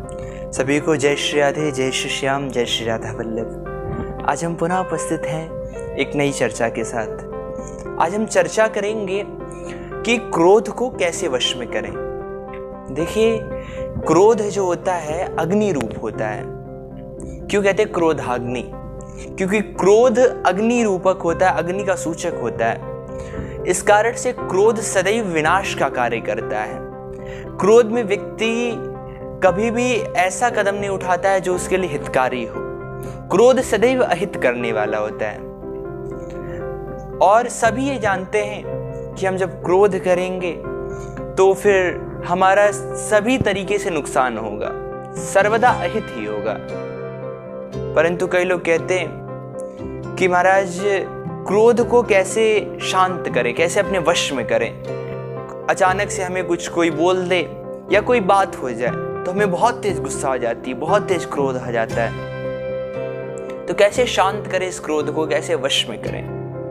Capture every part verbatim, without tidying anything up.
सभी को जय श्री राधे, जय श्री श्याम, जय श्री राधा वल्लभ। आज हम पुनः उपस्थित हैं एक नई चर्चा के साथ। आज हम चर्चा करेंगे कि क्रोध को कैसे वश में करें। देखिए, क्रोध जो होता है अग्नि रूप होता है। क्यों कहते हैं क्रोधाग्नि? क्योंकि क्रोध अग्नि रूपक होता है, अग्नि का सूचक होता है। इस कारण से क्रोध सदैव विनाश का कार्य करता है। क्रोध में व्यक्ति कभी भी ऐसा कदम नहीं उठाता है जो उसके लिए हितकारी हो। क्रोध सदैव अहित करने वाला होता है। और सभी ये जानते हैं कि हम जब क्रोध करेंगे तो फिर हमारा सभी तरीके से नुकसान होगा, सर्वदा अहित ही होगा। परंतु कई लोग कहते हैं कि महाराज क्रोध को कैसे शांत करें, कैसे अपने वश में करें। अचानक से हमें कुछ कोई बोल दे या कोई बात हो जाए तो हमें बहुत तेज गुस्सा आ जाती है, बहुत तेज क्रोध आ जाता है। तो कैसे शांत करें इस क्रोध को, कैसे वश में करें?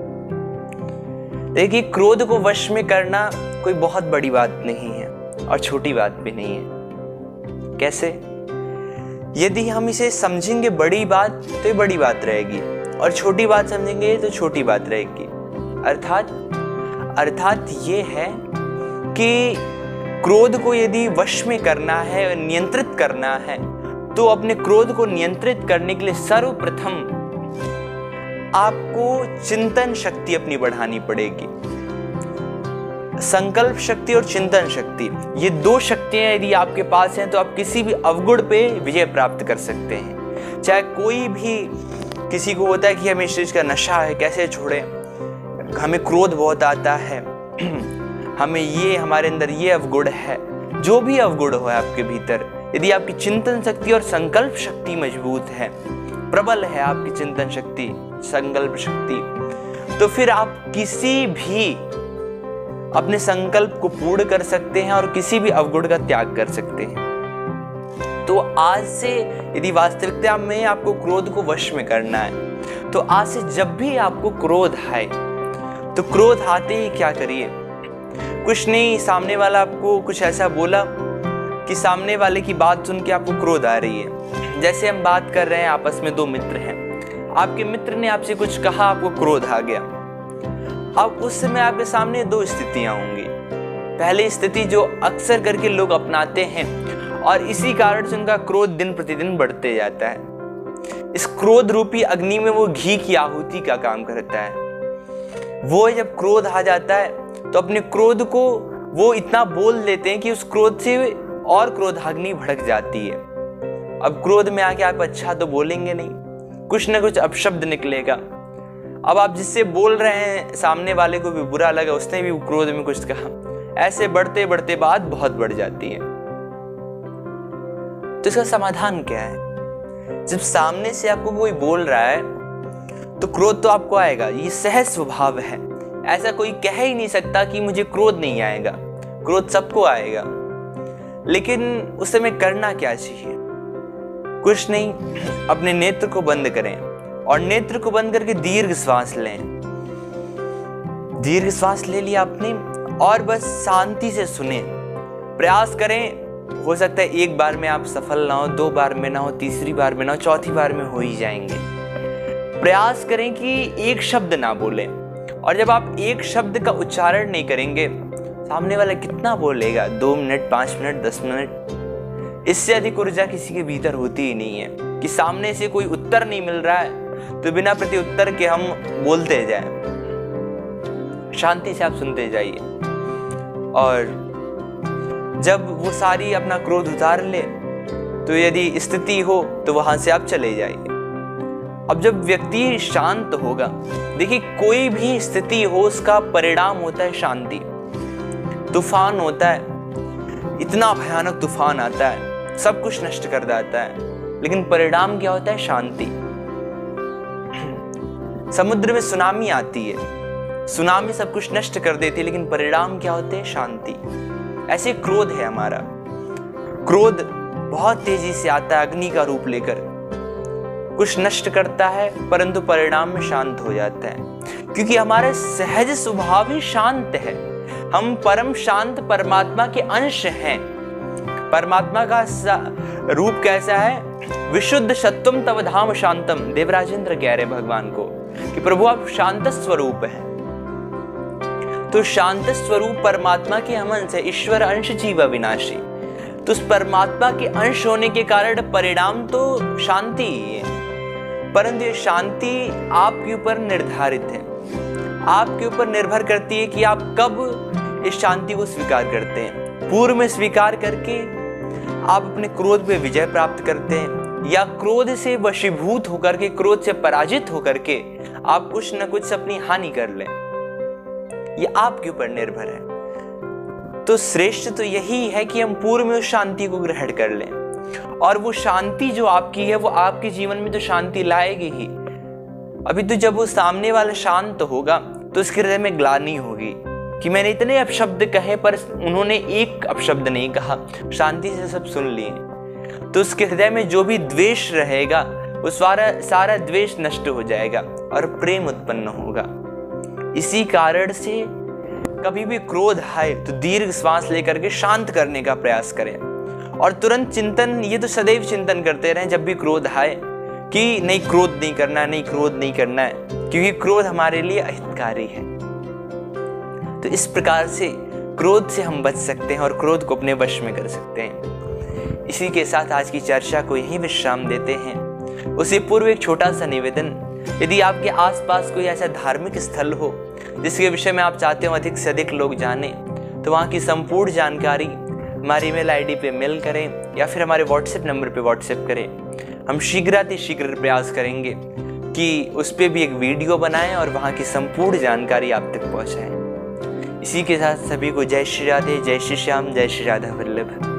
देखिए, क्रोध को वश में करना कोई बहुत बड़ी बात नहीं है और छोटी बात भी नहीं है। कैसे? यदि हम इसे समझेंगे बड़ी बात तो ये बड़ी बात रहेगी, और छोटी बात समझेंगे तो छोटी बात रहेगी। अर्थात अर्थात ये है कि क्रोध को यदि वश में करना है, नियंत्रित करना है, तो अपने क्रोध को नियंत्रित करने के लिए सर्वप्रथम आपको चिंतन शक्ति अपनी बढ़ानी पड़ेगी। संकल्प शक्ति और चिंतन शक्ति, ये दो शक्तियां यदि आपके पास हैं तो आप किसी भी अवगुण पे विजय प्राप्त कर सकते हैं। चाहे कोई भी, किसी को होता है कि हमें इस चीज का नशा है, कैसे छोड़ें, हमें क्रोध बहुत आता है, हमें ये, हमारे अंदर ये अवगुण है। जो भी अवगुण हो आपके भीतर, यदि आपकी चिंतन शक्ति और संकल्प शक्ति मजबूत है, प्रबल है आपकी चिंतन शक्ति, संकल्प शक्ति, तो फिर आप किसी भी अपने संकल्प को पूर्ण कर सकते हैं और किसी भी अवगुण का त्याग कर सकते हैं। तो आज से यदि वास्तविकता में आपको क्रोध को वश में करना है, तो आज से जब भी आपको क्रोध आए तो क्रोध आते ही क्या करिए? कुछ नहीं, सामने वाला आपको कुछ ऐसा बोला कि सामने वाले की बात सुन के आपको क्रोध आ रही है। जैसे हम बात कर रहे हैं, आपस में दो मित्र हैं, आपके मित्र ने आपसे कुछ कहा, आपको क्रोध आ गया। अब उस समय आपके सामने दो स्थितियां होंगी। पहली स्थिति जो अक्सर करके लोग अपनाते हैं और इसी कारण से उनका क्रोध दिन प्रतिदिन बढ़ते जाता है। इस क्रोध रूपी अग्नि में वो घी की आहुति का काम करता है। वो जब क्रोध आ जाता है तो अपने क्रोध को वो इतना बोल देते हैं कि उस क्रोध से और क्रोधाग्नि भड़क जाती है। अब क्रोध में आके आप अच्छा तो बोलेंगे नहीं, कुछ ना कुछ अपशब्द निकलेगा। अब आप जिससे बोल रहे हैं, सामने वाले को भी बुरा लगा, उसने भी क्रोध में कुछ कहा। ऐसे बढ़ते बढ़ते बात बहुत बढ़ जाती है। तो इसका समाधान क्या है? जब सामने से आपको कोई बोल रहा है तो क्रोध तो आपको आएगा, ये सहज स्वभाव है। ऐसा कोई कह ही नहीं सकता कि मुझे क्रोध नहीं आएगा। क्रोध सबको आएगा, लेकिन उस समय करना क्या चाहिए? कुछ नहीं, अपने नेत्र को बंद करें और नेत्र को बंद करके दीर्घ श्वास लें। दीर्घ श्वास ले लिया आपने और बस शांति से सुने। प्रयास करें, हो सकता है एक बार में आप सफल ना हो, दो बार में ना हो, तीसरी बार में ना हो, चौथी बार में हो ही जाएंगे। प्रयास करें कि एक शब्द ना बोलें, और जब आप एक शब्द का उच्चारण नहीं करेंगे, सामने वाला कितना बोलेगा? दो मिनट, पांच मिनट, दस मिनट, इससे अधिक ऊर्जा किसी के भीतर होती ही नहीं है। कि सामने से कोई उत्तर नहीं मिल रहा है तो बिना प्रति उत्तर के हम बोलते जाएं। शांति से आप सुनते जाइए, और जब वो सारी अपना क्रोध उतार ले तो यदि स्थिति हो तो वहां से आप चले जाइए। अब जब व्यक्ति शांत होगा, देखिए कोई भी स्थिति हो उसका परिणाम होता है शांति। तूफान होता है, इतना भयानक तूफान आता है, सब कुछ नष्ट कर देता है, लेकिन परिणाम क्या होता है? शांति। समुद्र में सुनामी आती है, सुनामी सब कुछ नष्ट कर देती है, लेकिन परिणाम क्या होते हैं? शांति। ऐसे क्रोध है हमारा। क्रोध बहुत तेजी से आता है, अग्नि का रूप लेकर, कुछ नष्ट करता है परंतु परिणाम में शांत हो जाता है, क्योंकि हमारा सहज स्वभाव ही शांत है। हम परम शांत परमात्मा के अंश हैं। परमात्मा का रूप कैसा है? विशुद्ध सत्वम तव धाम शांतम। देवराजेंद्र कह रहे भगवान को कि प्रभु आप शांत स्वरूप हैं। तो शांत स्वरूप परमात्मा के हम अंश है, ईश्वर अंश जीव अविनाशी। तो उस परमात्मा के अंश होने के कारण परिणाम तो शांति ही है, परंतु ये शांति आपके ऊपर निर्धारित है, आपके ऊपर निर्भर करती है कि आप कब इस शांति को स्वीकार करते हैं। पूर्व में स्वीकार करके आप अपने क्रोध पे विजय प्राप्त करते हैं, या क्रोध से वशीभूत होकर के, क्रोध से पराजित होकर के आप कुछ न कुछ अपनी हानि कर लें। ये आपके ऊपर निर्भर है। तो श्रेष्ठ तो यही है कि हम पूर्व में उस शांति को ग्रहण कर लें, और वो शांति जो आपकी है वो आपके जीवन में तो शांति लाएगी ही। अभी तो जब वो सामने वाला शांत होगा तो उसके हृदय में ग्लानि होगी कि मैंने इतने अपशब्द कहे पर उन्होंने एक अपशब्द नहीं कहा, शांति से सब सुन लिए। तो उसके हृदय में जो भी द्वेष रहेगा वो सारा सारा द्वेष नष्ट हो जाएगा और प्रेम उत्पन्न होगा। इसी कारण से कभी भी क्रोध आए तो दीर्घ श्वास लेकर के शांत करने का प्रयास करें, और तुरंत चिंतन, ये तो सदैव चिंतन करते रहें जब भी क्रोध आए कि नहीं क्रोध नहीं करना है, नहीं क्रोध नहीं करना है, क्योंकि क्रोध हमारे लिए अहितकारी है। तो इस प्रकार से क्रोध से हम बच सकते हैं और क्रोध को अपने वश में कर सकते हैं। इसी के साथ आज की चर्चा को यहीं विश्राम देते हैं। उससे पूर्व एक छोटा सा निवेदन, यदि आपके आसपास कोई ऐसा धार्मिक स्थल हो जिसके विषय में आप चाहते हो अधिक से अधिक लोग जाने, तो वहाँ की संपूर्ण जानकारी हमारी ईमेल आईडी पे मेल करें या फिर हमारे व्हाट्सएप नंबर पे व्हाट्सएप करें। हम शीघ्राति शीघ्र प्रयास करेंगे कि उस पर भी एक वीडियो बनाएं और वहाँ की संपूर्ण जानकारी आप तक पहुँचाएं। इसी के साथ सभी को जय श्री राधे, जय श्री श्याम, जय श्री राधा वल्लभ।